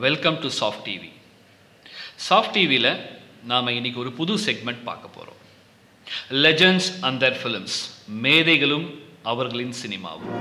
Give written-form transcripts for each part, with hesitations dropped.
Welcome to soft TV. Soft டிவியில் நாம் இன்றைக்கி ஒரு புது செக்மெண்ட் பார்க்க போகிறோம். லெஜெண்ட்ஸ் அண்ட் தேர் ஃபிலிம்ஸ், மேதைகளும் அவர்களின் சினிமாவும்.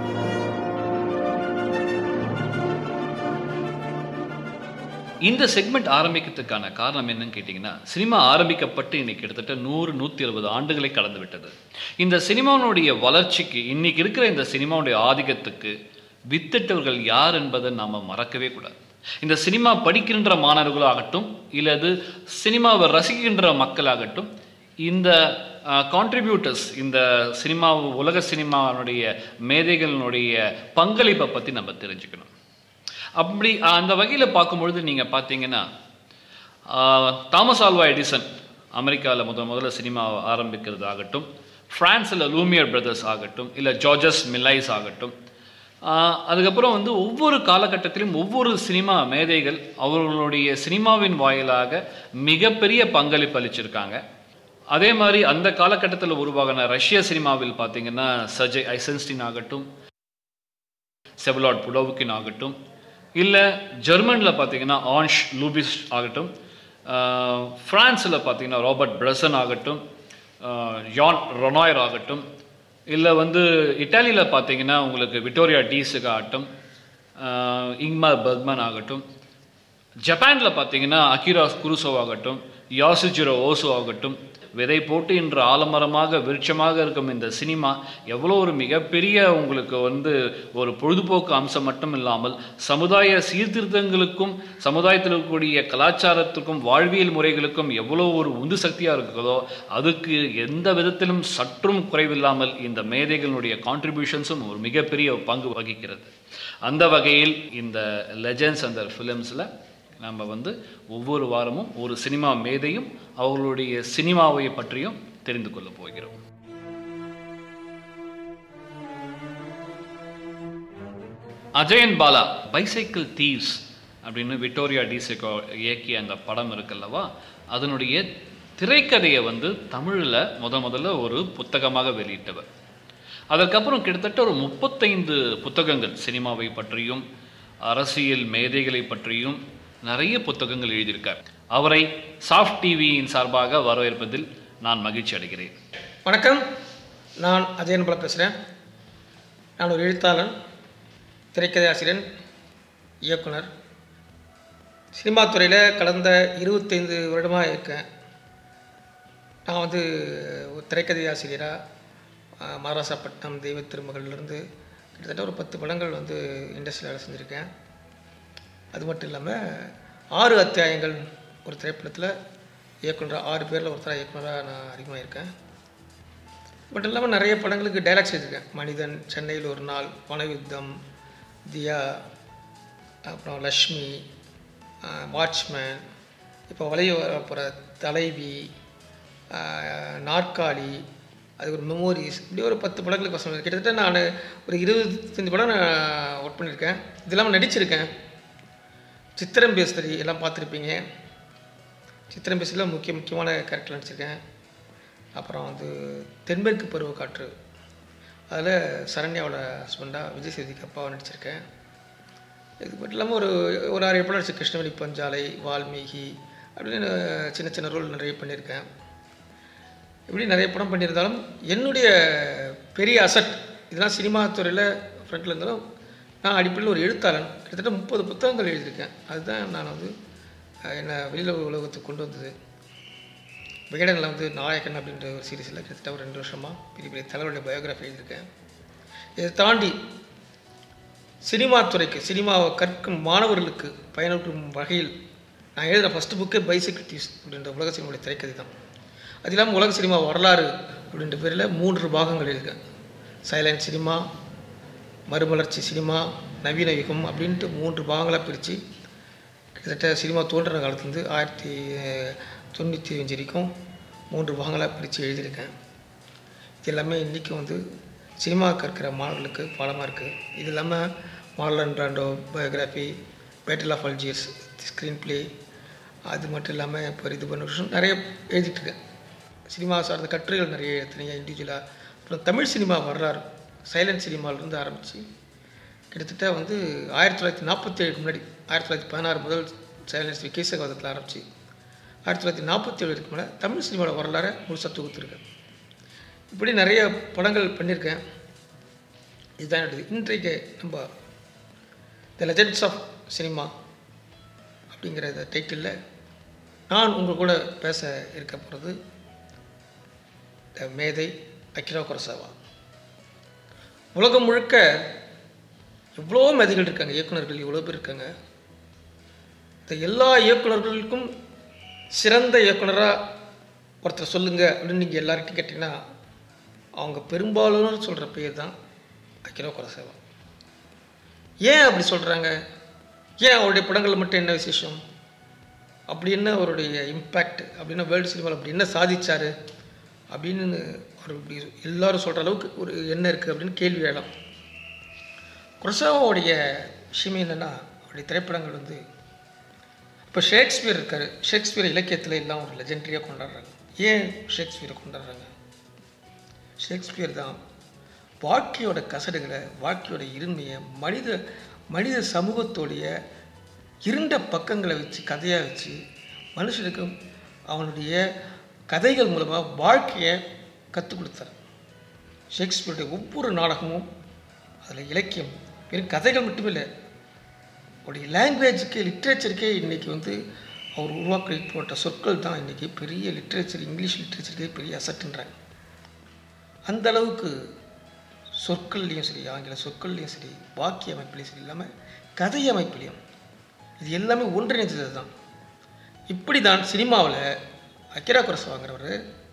இந்த செக்மெண்ட் ஆரம்பிக்கிறதுக்கான காரணம் என்னன்னு கேட்டிங்கன்னா, சினிமா ஆரம்பிக்கப்பட்டு இன்றைக்கி கிட்டத்தட்ட 100-120 ஆண்டுகளை கடந்து விட்டது. இந்த சினிமாவுடைய வளர்ச்சிக்கு, இன்றைக்கி இருக்கிற இந்த சினிமாவுடைய ஆதிக்கத்துக்கு வித்திட்டவர்கள் யார் என்பதை நாம் மறக்கவே கூடாது. இந்த சினிமா படிக்கின்ற மாணவர்களாகட்டும், இல்லது சினிமாவை ரசிக்கின்ற மக்களாகட்டும், இந்த கான்ட்ரிபியூட்டர்ஸ், இந்த சினிமா, உலக சினிமாவுடைய மேதைகளினுடைய பங்களிப்பை பற்றி நம்ம தெரிஞ்சுக்கணும். அப்படி அந்த வகையில் பார்க்கும்பொழுது நீங்கள் பார்த்தீங்கன்னா, தாமஸ் ஆல்வா எடிசன் அமெரிக்காவில் முதல்ல சினிமா ஆரம்பிக்கிறது ஆகட்டும், ஃப்ரான்ஸில் லூமியர் பிரதர்ஸ் ஆகட்டும், இல்லை ஜார்ஜஸ் மில்லைஸ் ஆகட்டும், அதுக்கப்புறம் ஒவ்வொரு காலகட்டத்திலும் ஒவ்வொரு சினிமா மேதைகள் அவர்களுடைய சினிமாவின் வாயிலாக மிகப்பெரிய பங்களிப்பு அளிச்சிருக்காங்க. அதே மாதிரி அந்த காலகட்டத்தில் உருவாகின ரஷ்ய சினிமாவில் பார்த்தீங்கன்னா சர்ஜே ஐசன்ஸ்டீன் ஆகட்டும், செவலாட் புடோவுக்கின் ஆகட்டும், இல்லை ஜெர்மனில் பார்த்தீங்கன்னா ஆன்ஷ் லூபிஸ் ஆகட்டும், ஃப்ரான்ஸில் பார்த்தீங்கன்னா ராபர்ட் பிரசன் ஆகட்டும், ஜான் ரொனாயர் ஆகட்டும், இல்லை இட்டாலியில் பார்த்தீங்கன்னா உங்களுக்கு விக்டோரியா டீஸுக்கு ஆகட்டும், இங்மார் பெர்க்மன் ஆகட்டும், ஜப்பானில் பார்த்தீங்கன்னா அகிரா குருசோவ் ஆகட்டும், யாசுஜிரோ ஓசோ ஆகட்டும், விதை போட்டு இன்று ஆலமரமாக விருட்சமாக இருக்கும் இந்த சினிமா எவ்வளோ ஒரு மிகப்பெரிய உங்களுக்கு ஒரு பொழுதுபோக்கு அம்சம் மட்டும் இல்லாமல் சமுதாய சீர்திருத்தங்களுக்கும், சமுதாயத்தில் இருக்கக்கூடிய கலாச்சாரத்துக்கும், வாழ்வியல் முறைகளுக்கும் எவ்வளோ ஒரு உந்து சக்தியாக இருக்குதோ, அதுக்கு எந்த விதத்திலும் சற்றும் குறைவில்லாமல் இந்த மேதைகளுடைய கான்ட்ரிபியூஷன்ஸும் ஒரு மிகப்பெரிய பங்கு வகிக்கிறது. அந்த வகையில் இந்த லெஜெண்ட்ஸ் அண்ட் தேர் ஃபிலிம்ஸில் நம்ம ஒவ்வொரு வாரமும் ஒரு சினிமா மேதையும் அவர்களுடைய சினிமாவை பற்றியும் தெரிந்து கொள்ள போகிறோம். அஜயன் பாலா பைசைக்கிள் தீவ்ஸ் அப்படின்னு விக்டோரியா டீஸுக்கு இயக்கிய அந்த படம் இருக்குல்லவா, அதனுடைய திரைக்கதையை தமிழில் முதல்ல ஒரு புத்தகமாக வெளியிட்டவர். அதற்கப்புறம் கிட்டத்தட்ட ஒரு 35 புத்தகங்கள் சினிமாவை பற்றியும் அரசியல் மேதைகளை பற்றியும் நிறைய புத்தகங்கள் எழுதியிருக்கார். அவரை சாஃப்ட் டிவியின் சார்பாக வரவேற்பதில் நான் மகிழ்ச்சி அடைகிறேன். வணக்கம், நான் அஜயன் பாலா பேசுகிறேன். நான் ஒரு எழுத்தாளர், திரைக்கதை ஆசிரியர், இயக்குனர். சினிமா துறையில் கடந்த 25 வருடமாக இருக்கேன். நான் ஒரு திரைக்கதை ஆசிரியராக மகாராஷ்டிரப்பட்டினம், தெய்வ திருமகள்லேருந்து கிட்டத்தட்ட ஒரு 10 படங்கள் இண்டஸ்ட்ரியில் வேலை செஞ்சுருக்கேன். அது மட்டும் இல்லாமல் 6 அத்தியாயங்கள் ஒரு திரைப்படத்தில் இயக்குனராக, 6 பேரில் ஒருத்தராக இயக்குனராக நான் அறிமுகமாயிருக்கேன். மட்டும் இல்லாமல் நிறைய படங்களுக்கு டைலாக்ஸ் எழுதியிருக்கேன். மனிதன், சென்னையில் ஒரு நாள், வனயுத்தம், தியா, அப்புறம் லக்ஷ்மி, வாட்ச்மேன், இப்போ வளைய போகிற தலைவி, நாற்காலி, அது ஒரு மெமோரிஸ், இப்படி ஒரு 10 படங்களுக்கு பசங்க. கிட்டத்தட்ட நான் ஒரு 25 படம் நான் ஒர்க் பண்ணியிருக்கேன். இது இல்லாமல் நடிச்சிருக்கேன். சித்திரம் பேசுறி எல்லாம் பார்த்துருப்பீங்க. சித்திரம் பேசுறியில் முக்கியமான கேரக்டர் நடிச்சிருக்கேன். அப்புறம் தென்மேற்கு பருவ காற்று, அதில் சரண்யாவோட ஹஸ்பண்டாக விஜய் சேதுக்கு அப்பாவை நடிச்சிருக்கேன். இது மட்டும் இல்லாமல் ஒரு 6-7 படம் நடிச்சு, கிருஷ்ணவேணி பஞ்சாலை, வால்மீகி அப்படின்னு சின்ன சின்ன ரோல் நிறைய பண்ணியிருக்கேன். இப்படி நிறைய படம் பண்ணியிருந்தாலும் என்னுடைய பெரிய அசட் இதெல்லாம் சினிமா துறையில் ஃப்ரண்ட்டில் இருந்தாலும் நான் அடிப்படையில் ஒரு எழுத்தாளன். கிட்டத்தட்ட 30 புத்தகங்கள் எழுதியிருக்கேன். அதுதான் நான் என்னை வெளியில் உலகத்துக்கு கொண்டு வந்தது. விகடனில் நாயகன் அப்படின்ற ஒரு சீரீஸில் கிட்டத்தட்ட ஒரு 2 வருஷமாக பெரிய பெரிய தலைவருடைய பயோகிராஃபி எழுதியிருக்கேன். இதை தாண்டி சினிமா துறைக்கு, சினிமாவை கற்கும் மாணவர்களுக்கு பயனற்றும் வகையில் நான் எழுதுகிற ஃபஸ்ட்டு புக்கே பைசைக்கிள் தீவ்ஸ் அப்படின்ற உலக சினிமாவுடைய திரைக்கதை தான். அது இல்லாமல் உலக சினிமா வரலாறு அப்படின்ற பேரில் 3 பாகங்கள் எழுதியிருக்கேன். சைலண்ட் சினிமா, மறுமலர்ச்சி சினிமா, நவீன யுகம் அப்படின்ட்டு 3 பாகங்களாக பிரித்து கிட்டத்தட்ட சினிமா தோன்றின காலத்துலேருந்து 1995 வரைக்கும் 3 பாகங்களாக பிரித்து எழுதியிருக்கேன். இது எல்லாமே இன்றைக்கும் சினிமா கற்கிற மாணவர்களுக்கு பாடமாக இருக்குது. இது இல்லாமல் Marlon Brando biography, battle of Algiers screenplay, அது மட்டும் இல்லாமல் இப்போ இது பண்ண விஷயம் நிறைய எழுதிட்டுருக்கேன். சினிமா சார்ந்த கட்டுரைகள் நிறைய தனியாக இண்டிவிஜுவலாக. அப்புறம் தமிழ் சினிமா வரலாறு, சைலண்ட் சினிமாவிலேருந்து ஆரம்பித்து கிட்டத்தட்ட வந்து 1947 முன்னாடி 1916 முதல் சைலன்ஸ் விகேசவாதத்தில் ஆரம்பித்து 1947 மேலே தமிழ் சினிமாவோட வரலாறை முழுசாக தொகுத்துருக்கேன். இப்படி நிறைய படங்கள் பண்ணியிருக்கேன். இதுதான் என்னுடைய இன்றைக்கு நம்ம த லெஜெண்ட்ஸ் ஆஃப் சினிமா அப்படிங்கிற இந்த டைட்டிலில் நான் உங்கள் கூட பேச இருக்க போகிறது மேதை அகிரா குரோசாவா. உலகம் முழுக்க எவ்வளோ மேதைகள் இருக்காங்க, இயக்குநர்கள் எவ்வளோ பேர் இருக்காங்க. இந்த எல்லா இயக்குநர்களுக்கும் சிறந்த இயக்குனராக ஒருத்தர் சொல்லுங்கள் அப்படின்னு நீங்கள் எல்லார்கிட்டையும் கேட்டிங்கன்னா அவங்க பெரும்பாலும் சொல்கிற பேர் தான் அகிரா குரோசாவா. ஏன் அப்படி சொல்கிறாங்க? ஏன் அவருடைய படங்கள் மட்டும் என்ன விசேஷம்? அப்படி என்ன அவருடைய இம்பேக்ட் அப்படின்னா வேர்ல்டு சினிமாவில் அப்படி என்ன சாதிச்சார் அப்படின்னு அவர் இப்படி எல்லோரும் சொல்கிற அளவுக்கு ஒரு என்ன இருக்குது அப்படின்னு கேள்வி எழலாம். குரோசாவாவுடைய விஷயம் என்னென்னா, அவருடைய திரைப்படங்கள் வந்து இப்போ ஷேக்ஸ்பியர் இருக்கார். ஷேக்ஸ்பியர் இலக்கியத்தில் எல்லாம் ஒரு லெஜெண்டரியாக கொண்டாடுறாங்க. ஏன் ஷேக்ஸ்பியரை கொண்டாடுறாங்க? ஷேக்ஸ்பியர் தான் வாழ்க்கையோட கசடுகளை, வாழ்க்கையோட இருமையை, மனித சமூகத்தோடைய இருண்ட பக்கங்களை வச்சு கதையாக வச்சு மனுஷனுக்கு அவனுடைய கதைகள் மூலமாக வாழ்க்கையை கற்றுக் கொடுத்தார். ஷேக்ஸ்பியருடைய ஒவ்வொரு நாடகமும் அதில் இலக்கியம் வெறும் கதைகள் மட்டுமே இல்லை, அவருடைய லாங்குவேஜுக்கு லிட்ரேச்சருக்கே இன்றைக்கி வந்து அவர் உருவாக்கப்பட்ட சொற்கள் தான் இன்றைக்கி பெரிய லிட்ரேச்சர், இங்கிலீஷ் லிட்ரேச்சருக்கே பெரிய அசட்டுன்றாங்க. அந்த அளவுக்கு சொற்கள்லேயும் சரி, ஆங்கில சொற்கள்லேயும் சரி, வாக்கிய அமைப்புலேயும் சரி, இல்லாமல் கதை அமைப்புலேயும் இது எல்லாமே ஒன்றிணைஞ்சது தான். இப்படி தான் சினிமாவில் அகிரா குரோசாவாங்கிறவர்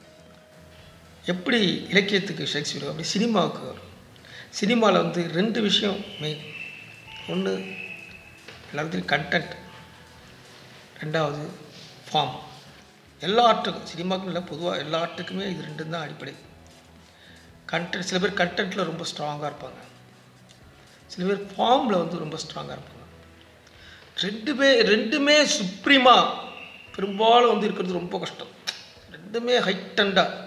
எப்படி இலக்கியத்துக்கு ஷேக்ஸ்பியர் அப்படி சினிமாவுக்கு வரும். சினிமாவில் வந்து 2 விஷயம் மெயின். ஒன்று எல்லாத்துலேயும் கண்டென்ட், 2வது ஃபார்ம். எல்லா ஆர்ட்டுக்கும், சினிமாவுக்கும் இல்லை, பொதுவாக எல்லா ஆர்ட்டுக்குமே இது 2 தான் அடிப்படை. கண்டென்ட், சில பேர் கண்டென்ட்டில் ரொம்ப ஸ்ட்ராங்காக இருப்பாங்க, சில பேர் ஃபார்மில் வந்து ரொம்ப ஸ்ட்ராங்காக இருப்பாங்க. ரெண்டுமே சுப்ரீமாக பெரும்பாலும் வந்து இருக்கிறது ரொம்ப கஷ்டம். 2மே ஹைட்டண்டாக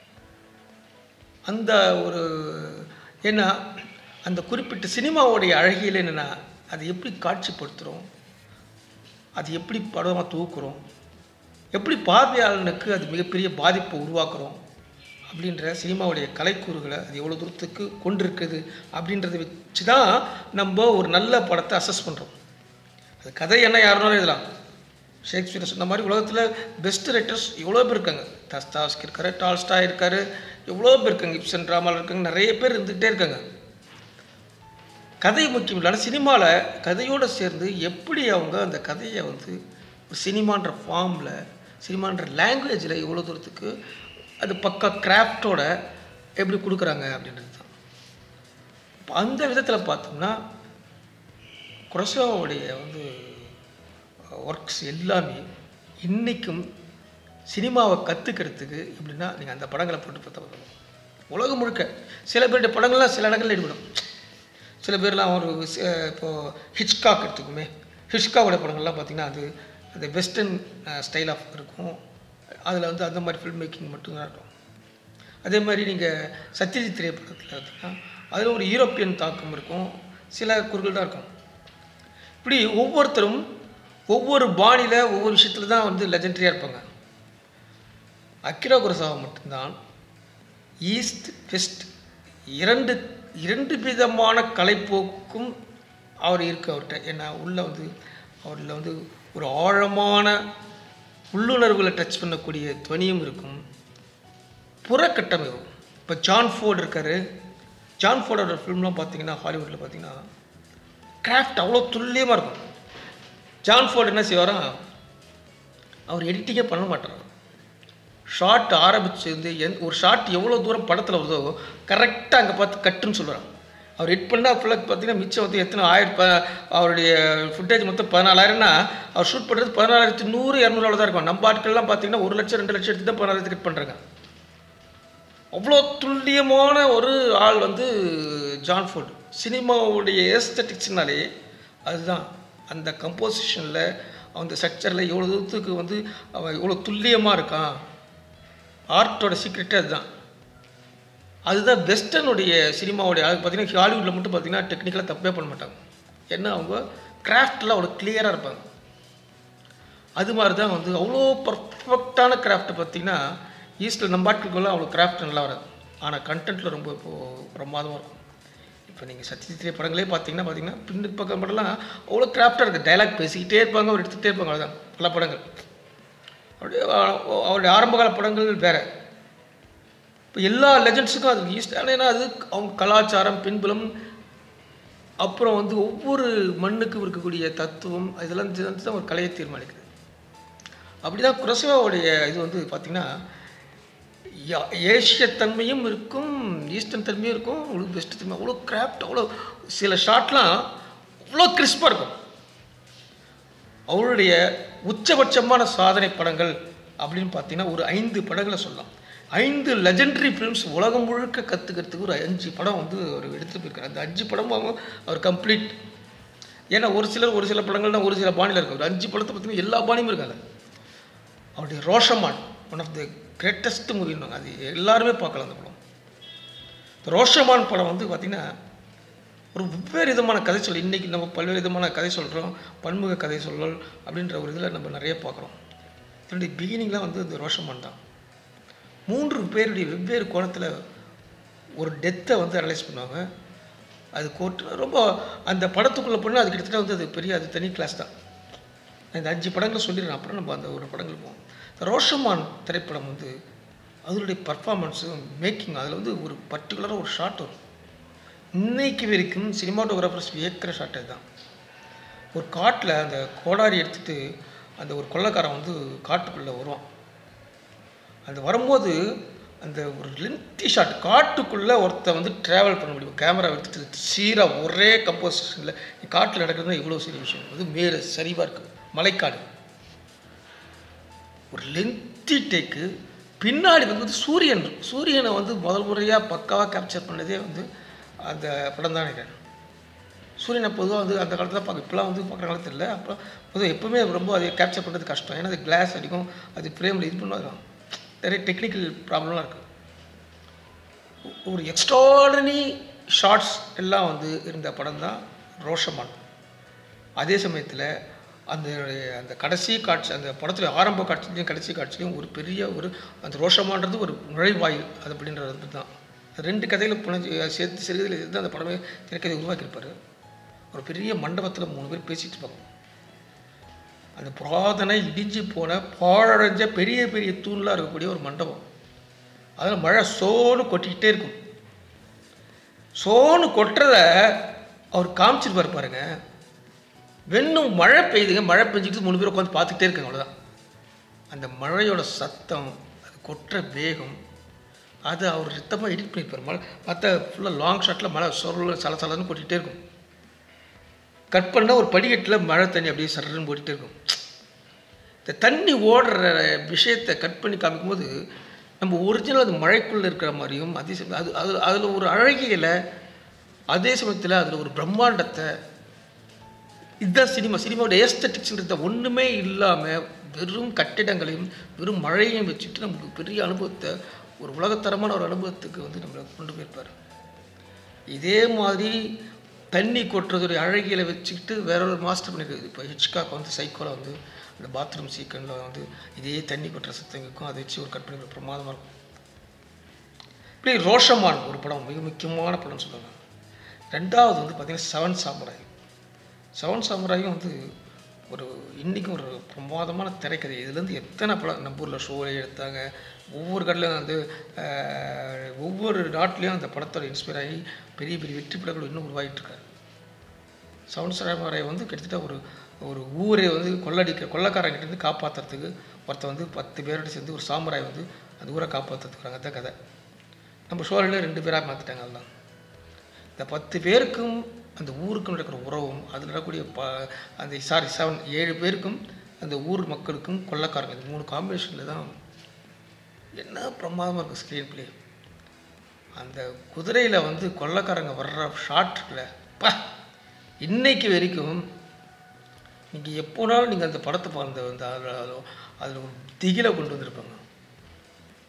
அந்த ஒரு ஏன்னா அந்த குறிப்பிட்ட சினிமாவோடைய அழகியில் என்னென்னா, அதை எப்படி காட்சிப்படுத்துகிறோம், அது எப்படி படமாக தூக்குறோம், எப்படி பார்வையாளனுக்கு அது மிகப்பெரிய பாதிப்பை உருவாக்குறோம் அப்படின்ற சினிமாவுடைய கலைக்கூறுகளை அது எவ்வளோ தூரத்துக்கு கொண்டிருக்குது அப்படின்றத வச்சு தான் நம்ம ஒரு நல்ல படத்தை அசஸ் பண்ணுறோம். அது கதை என்ன யாருனாலும் எழுதலாம். ஷேக்ஸ்பியர் சொன்ன மாதிரி உலகத்தில் பெஸ்ட் ரைட்டர்ஸ் எவ்வளோ பேர் இருக்காங்க. தஸ்தாவ்ஸ்கி இருக்கார், டால்ஸ்டாய் இருக்கார், எவ்வளோ பேர் இருக்காங்க, இப்சன் ட்ராமாவில் இருக்காங்க, நிறைய பேர் இருந்துகிட்டே இருக்காங்க. கதை முக்கியம் இல்லை, ஆனால் சினிமாவில் கதையோடு சேர்ந்து எப்படி அவங்க அந்த கதையை வந்து ஒரு சினிமான்ற ஃபார்மில், சினிமான்ற லாங்குவேஜில் எவ்வளோ தூரத்துக்கு அது பக்கா கிராஃப்டோட எப்படி கொடுக்குறாங்க அப்படின்றது தான். இப்போ அந்த விதத்தில் பார்த்தோம்னா குரோசாவாவுடைய வந்து ஒர்க்ஸ் எல்லாமே இன்றைக்கும் சினிமாவை கற்றுக்கிறதுக்கு எப்படின்னா நீங்கள் அந்த படங்களை போட்டு பார்த்தா உலகம் முழுக்க சில பேருடைய படங்கள்லாம் சில இடங்களில் ஈடுபடும். சில பேர்லாம் ஒரு இப்போது ஹிச்காக் எடுத்துக்குமே, ஹிச்காவோட படங்கள்லாம் பார்த்திங்கன்னா அது அந்த வெஸ்டர்ன் ஸ்டைல் ஆஃப் இருக்கும். அதில் வந்து அந்த மாதிரி ஃபில்ம் மேக்கிங் மட்டும்தான் இருக்கும். அதே மாதிரி நீங்கள் சத்யஜித் திரைப்படத்தில் பார்த்தீங்கன்னா அதில் ஒரு யூரோப்பியன் தாக்கம் இருக்கும், சில குறுகள் தான் இருக்கும். இப்படி ஒவ்வொருத்தரும் ஒவ்வொரு பாணியில் ஒவ்வொரு விஷயத்தில் தான் வந்து லெஜெண்டரியாக இருப்பாங்க. அகிரா குரோசாவா மட்டும்தான் ஈஸ்ட் வெஸ்ட் இரண்டு விதமான கலைப்போக்கும் அவர் இருக்கு அவர்கிட்ட. ஏன்னா உள்ள வந்து அவரில் வந்து ஒரு ஆழமான உள்ளுணர்வுகளை டச் பண்ணக்கூடிய துவனியும் இருக்கும், புறக்கட்டமைப்பு. இப்போ ஜான் ஃபோர்டு இருக்கார். ஜான் ஃபோர்டோட ஃபிலிம்லாம் பார்த்தீங்கன்னா ஹாலிவுட்டில் பார்த்தீங்கன்னா கிராஃப்ட் அவ்வளோ துல்லியமாக இருக்கும். ஜான் ஃபோர்டு என்ன செய்வாரா, அவர் எடிட்டிங்கே பண்ண மாட்டார். ஷார்ட் ஆரம்பித்து வந்து ஒரு ஷார்ட் எவ்வளோ தூரம் படத்தில் வருதோ கரெக்டாக அங்கே பார்த்து கட்டுன்னு சொல்கிறாங்க. அவர் ஹிட் பண்ணால் ஃபுல்லாக பார்த்தீங்கன்னா மிச்சம் வந்து எத்தனை அவருடைய ஃபுட்டேஜ் மொத்தம் 14,000னா அவர் ஷூட் பண்ணுறது 14,100 200 தான் இருக்கும். நம்ம ஆட்கள்லாம் பார்த்தீங்கன்னா 1 லட்சம் 2 லட்சம் எடுத்து தான் 14,000 ஹிட் பண்ணுறாங்க. அவ்வளோ துல்லியமான ஒரு ஆள் வந்து ஜான் ஃபோர்டு. சினிமாவுடைய ஏஸ்தட்டிக்ஸ்னாலே அதுதான், அந்த கம்போசிஷனில் அந்த ஸ்ட்ரக்சரில் எவ்வளோ தூரத்துக்கு வந்து அவன் எவ்வளோ துல்லியமாக இருக்கான். ஆர்ட்டோட சீக்ரெட்டே அதுதான். அதுதான் வெஸ்டர்னுடைய சினிமாவுடைய அது பார்த்திங்கன்னா ஹாலிவுட்டில் மட்டும் பார்த்திங்கன்னா டெக்னிக்கலாக தப்பே பண்ண மாட்டாங்க. ஏன்னா அவங்க கிராஃப்டில் அவ்வளோ கிளியராக இருப்பாங்க. அது மாதிரி தான் வந்து அவ்வளோ பர்ஃபெக்டான கிராஃப்ட் பார்த்திங்கன்னா ஈஸ்டில் நம்ம ஆட்களுக்கெல்லாம் அவ்வளோ கிராஃப்ட் நல்லா வராது. ஆனால் கண்டென்ட்டில் ரொம்ப இப்போது பிரமாதமாக இருக்கும். இப்போ நீங்கள் சத்யஜித்ரே படங்களே பார்த்தீங்கன்னா பின்பக்கம் படம்லாம் அவ்வளோ கிராஃப்டாக இருக்குது. டைலாக் பேசிக்கிட்டே இருப்பாங்க, அவர் எடுத்துகிட்டே இருப்பாங்க. அவ்வளோதான் பல படங்கள். அப்படியே அவருடைய ஆரம்பகால படங்கள் வேறு. இப்போ எல்லா லெஜண்ட்ஸுக்கும் அது ஈஸ்ட். ஏன்னா அது அவங்க கலாச்சாரம், பின்புலம், அப்புறம் வந்து ஒவ்வொரு மண்ணுக்கும் இருக்கக்கூடிய தத்துவம் இதெல்லாம் தான் ஒரு கலையை தீர்மானிக்குது. அப்படி தான் குரசவாவுடைய இது வந்து பார்த்திங்கன்னா ஏஷிய தன்மையும் இருக்கும், ஈஸ்டர்ன் தன்மையும் இருக்கும், அவ்வளோ பெஸ்ட் தன்மை, அவ்வளோ கிராஃப்ட், அவ்வளோ சில ஷாட்லாம் அவ்வளோ கிறிஸ்பாக இருக்கும். அவருடைய உச்சபட்சமான சாதனை படங்கள் அப்படின்னு பார்த்தீங்கன்னா ஒரு 5 படங்களை சொல்லலாம். 5 லெஜெண்டரி ஃபிலிம்ஸ் உலகம் முழுக்க கற்றுக்கிறதுக்கு ஒரு 5 படம் வந்து அவர் எடுத்துகிட்டு போயிருக்காரு. அந்த 5 படமும் அவர் கம்ப்ளீட். ஏன்னா ஒரு சில படங்கள் தான் ஒரு சில பாணியில் இருக்கும். ஒரு 5 படத்தை பார்த்தீங்கன்னா எல்லா பாணியும் இருக்காங்க. அவருடைய Rashomon one of the greatest மூவின்னு அது எல்லாருமே பார்க்கலாம். அந்த படம் ரோஷமான் படம் வந்து பார்த்திங்கன்னா ஒரு வெவ்வேறு விதமான கதை சொல். இன்றைக்கி நம்ம பல்வேறு விதமான கதை சொல்கிறோம், பன்முக கதை சொல்லல் அப்படின்ற ஒரு இதில் நம்ம நிறைய பார்க்குறோம். இதனுடைய பிகினிங்லாம் வந்து இந்த ரோஷமான் தான். 3 பேருடைய வெவ்வேறு கோணத்தில் ஒரு டெத்தை வந்து அனலைஸ் பண்ணுவாங்க. அது கோர்ட்டு ரொம்ப அந்த படத்துக்குள்ளே போனால் அது கிட்டத்தட்ட வந்து அது பெரிய அது தனி கிளாஸ் தான். இந்த 5 படங்களை சொல்லிடுறேன், அப்புறம் நம்ம அந்த ஒரு படங்கள் போவோம். ரோஷமான் திரைப்படம் வந்து அதனுடைய பர்ஃபார்மன்ஸு மேக்கிங் அதில் வந்து ஒரு பர்டிகுலராக ஒரு ஷாட் வரும். இன்னைக்கு வரைக்கும் சினிமாட்டோகிராஃபர்ஸ் வியக்கிற ஷாட் அதுதான். ஒரு காட்டில் அந்த கோடாரி எடுத்துகிட்டு அந்த ஒரு கொள்ளைக்காரன் வந்து காட்டுக்குள்ளே வருவான். அந்த வரும்போது அந்த ஒரு லென்த்தி ஷாட், காட்டுக்குள்ளே ஒருத்தர் வந்து ட்ராவல் பண்ண முடியும். கேமரா எடுத்துகிட்டு சீராக ஒரே கம்போசிஷனில் காட்டில் நடக்கிறது இவ்வளோ சரி விஷயம். அது மேலே சரிவாக இருக்குது, மலைக்காடு, ஒரு லென்த்தி டேக்கு. பின்னாடி வந்து சூரியனை வந்து முதல் முறையாக பக்காவாக கேப்சர் பண்ணதே வந்து அந்த படம் தான் நினைக்கிறேன். சூரியனை பொதுவாக வந்து அந்த காலத்தில் பார்க்க இப்போலாம் வந்து பார்க்குற காலத்தில் இல்லை. அப்போ பொதுவாக எப்போவுமே ரொம்ப அதை கேப்சர் பண்ணுறது கஷ்டம். ஏன்னா அது கிளாஸ் அடிக்கும், அது ஃப்ரேமில் இது பண்ணுவாங்க, நிறைய டெக்னிக்கல் ப்ராப்ளம்லாம் இருக்குது. ஒரு எக்ஸ்ட்ராடனரி ஷார்ட்ஸ் எல்லாம் வந்து இருந்த படம் தான் ரோஷமான். அதே சமயத்தில் அந்த கடைசி காட்சி, அந்த படத்தில் ஆரம்ப காட்சிலையும் கடைசி காட்சிலையும் ஒரு பெரிய ஒரு அந்த ரோஷமான்றது ஒரு நுழைவாயில் அது அப்படின்றது தான். 2 கதையில் புனைஞ்சு சேர்த்து சிறுகதையில் இருந்து அந்த படமே திரைக்கதை உருவாக்கியிருப்பார். ஒரு பெரிய மண்டபத்தில் 3 பேர் பேசிகிட்டு இருப்பாங்க. அந்த புராதனை இடிஞ்சு போன பாழடைஞ்ச பெரிய பெரிய தூண்லாம் இருக்கக்கூடிய ஒரு மண்டபம். அதில் மழை சோன்னு கொட்டிக்கிட்டே இருக்கும். சோன்னு கொட்டுறத அவர் காமிச்சிருப்பார் பாருங்க. வெண்ணும் மழை பெய்யுதுங்க, மழை பெஞ்சிட்டு 3 பேர் உட்காந்து பார்த்துக்கிட்டே இருக்காங்க. அவ்வளோதான். அந்த மழையோட சத்தம், அது கொட்டுற வேகம், அது அவர் சுத்தமாக எடிட் பண்ணியிருப்பார். மழை பார்த்தா ஃபுல்லாக லாங் ஷாட்டில் மழை சலசலன்னு கொட்டிகிட்டே இருக்கும். கட் பண்ணால் ஒரு படிக்கட்டில் மழை தண்ணி அப்படியே சரன்னு போட்டுகிட்டே இருக்கும். இந்த தண்ணி ஓடுற விஷயத்தை கட் பண்ணி காமிக்கும்போது நம்ம ஒரிஜினல் அது மழைக்குள்ளே இருக்கிற மாதிரியும், அதே சமயம் அது அதில் ஒரு அழகியலை, அதே சமயத்தில் அதில் ஒரு பிரம்மாண்டத்தை, இதுதான் சினிமாவோட ஏஸ்தட்டிக்ஸ்ன்றத ஒன்றுமே இல்லாமல் வெறும் கட்டிடங்களையும் வெறும் மழையையும் வச்சுட்டு நமக்கு பெரிய அனுபவத்தை, ஒரு உலகத்தரமான ஒரு அனுபவத்துக்கு வந்து நம்மளை கொண்டு போயிருப்பார். இதே மாதிரி தண்ணி கொட்டுறதுடைய அழகியலை வச்சுக்கிட்டு வேற ஒரு மாஸ்டர் பண்ணியிருக்குது. இப்போ ஹிட்ச்காக் வந்து சைக்கோவில் வந்து அந்த பாத்ரூம் சீக்கனில் வந்து இதே தண்ணி கொட்டுற சத்தங்களுக்கும் அதை வச்சு ஒரு கட் பண்ணி பிரமாதமாக இருக்கும். இப்படி ரோஷமான் ஒரு படம் மிக முக்கியமான படம்னு சொல்லுவாங்க. 2வது வந்து பார்த்திங்கன்னா 7 சாமுராய். 7 சாமுராயும் வந்து ஒரு இன்றைக்கும் ஒரு பிரமாதமான திரைக்கதை. இதுலேருந்து எத்தனை படம் நம்ம ஊரில் ஷோவே எடுத்தாங்க. ஒவ்வொரு கடையிலும் வந்து ஒவ்வொரு நாட்டிலையும் அந்த படத்தோட இன்ஸ்பயர் ஆகி பெரிய பெரிய வெற்றி படங்கள் இன்னும் உருவாகிட்டுருக்காரு. 7 சாமுராய் வந்து கிட்டத்தட்ட ஒரு ஊரே வந்து கொள்ளைக்காரங்கிட்டேருந்து காப்பாற்றுறதுக்கு ஒருத்தர் வந்து 10 பேரோடு சேர்ந்து ஒரு சாமுராய் வந்து அந்த ஊரை காப்பாற்றுறதுக்குறாங்க. தான் கதை. நம்ம ஷோரில் 2 பேராக மாற்றிட்டாங்க. அதெல்லாம் இந்த 10 பேருக்கும் அந்த ஊருக்கும் நடக்கிற உறவும், அதில் நடக்கக்கூடிய அந்த 7 பேருக்கும் அந்த ஊர் மக்களுக்கும் கொள்ளைக்காரங்க, இந்த 3 காம்பினேஷனில் தான் என்ன பிரமாதமாக இருக்குது ஸ்க்ரீன் பிளே. அந்த குதிரையில் வந்து கொள்ளைக்காரங்க வர்ற ஷாட்டில் இன்னைக்கு வரைக்கும் நீங்கள் எப்போனாலும் நீங்கள் அந்த படத்தை பார்த்த அதில் ஒரு திகிலை கொண்டு வந்திருப்பாங்க.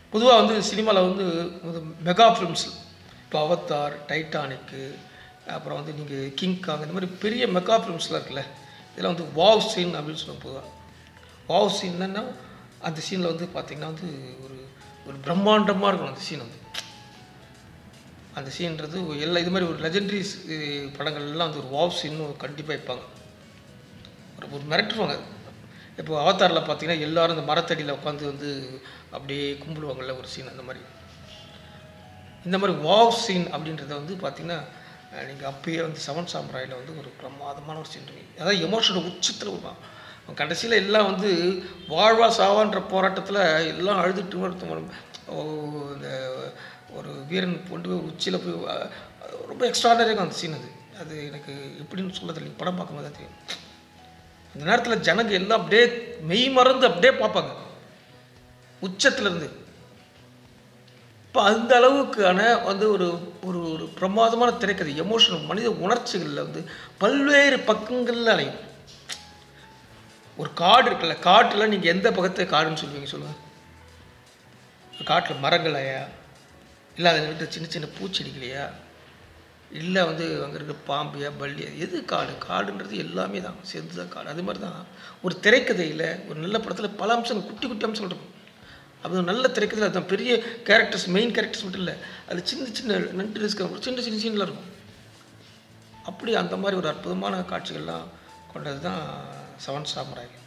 பொதுவாக வந்து சினிமாவில் வந்து மெகா ஃபிலிம்ஸ், இப்போ அவத்தார், டைட்டானிக்கு, அப்புறம் வந்து நீங்கள் கிங்காங், இந்த மாதிரி பெரிய மெகா ஃபிலிம்ஸ்லாம் இருக்குல்ல, இதெல்லாம் வந்து வாவ் சீன் அப்படின்னு சொல்லுவோம். பொதுவாக வாவ் சீன்னா அந்த சீனில் வந்து பார்த்திங்கன்னா வந்து ஒரு ஒரு பிரம்மாண்டமாக இருக்கணும் அந்த சீன் வந்து. அந்த சீன்றது எல்லா இது மாதிரி ஒரு லெஜெண்டரி படங்கள்லாம் வந்து ஒரு வாவ் சீன் கண்டிப்பாக வைப்பாங்க, ஒரு மிரட்டுவாங்க. இப்போ அவதாரில் பார்த்தீங்கன்னா எல்லோரும் இந்த மரத்தடியில் உட்காந்து வந்து அப்படியே கும்பிடுவாங்கள்ல ஒரு சீன், அந்த மாதிரி. இந்த மாதிரி வாவ் சீன் அப்படின்றத வந்து பார்த்திங்கன்னா நீங்கள் அப்பயே வந்து செவன் சாமுராயில் வந்து ஒரு பிரமாதமான ஒரு சீன் இருக்குது. அதாவது எமோஷனல் உச்சத்தில் வருவான். கடைசியில் எல்லாம் வந்து வாழ்வா சாவான்ற போராட்டத்தில் எல்லாம் அழுதுட்டு இந்த ஒரு வீரன் கொண்டு போய் உச்சியில் போய் ரொம்ப எக்ஸ்ட்ராடனரியாக அந்த சீன். அது எனக்கு எப்படின்னு சொல்ல தெரியல, படம் பார்க்கும்போது தான் தெரியும். அந்த நேரத்தில் ஜனங்க எல்லாம் அப்படியே மெய் மறந்து அப்படியே பார்ப்பாங்க உச்சத்துலேருந்து. இப்போ அந்த அளவுக்கான வந்து ஒரு ஒரு ஒரு பிரமாதமான திரைக்கதை, எமோஷனல் மனித உணர்ச்சிகளில் வந்து பல்வேறு பக்கங்களில் அலையும். ஒரு காடு இருக்குல்ல, காட்டில் நீங்கள் எந்த பக்கத்தை காடுன்னு சொல்லுவீங்க சொல்லுங்கள்? காட்டில் மரங்களையா, இல்லை அதில் இருக்கிற சின்ன சின்ன பூச்செடிகளையா, இல்லை வந்து அங்கே இருக்கிற பாம்பியா, பல்லியா, எது காடு? காடுன்றது எல்லாமே தான் சேர்ந்து தான் காடு. அது மாதிரி தான் ஒரு திரைக்கதையில், ஒரு நல்ல படத்தில் பல அம்சங்கள், குட்டி குட்டி அம்சங்கள் இருக்கும். அது நல்ல திரைக்கதையில் அதுதான் பெரிய கேரக்டர்ஸ், மெயின் கேரக்டர்ஸ் மட்டும் இல்லை, அது சின்ன சின்ன நண்டு ரிஸ்க் சின்ன சின்ன சீன்லாம் இருக்கும். அப்படி அந்த மாதிரி ஒரு அற்புதமான காட்சிகள்லாம் கொண்டது தான் செவன் சாமுராய்.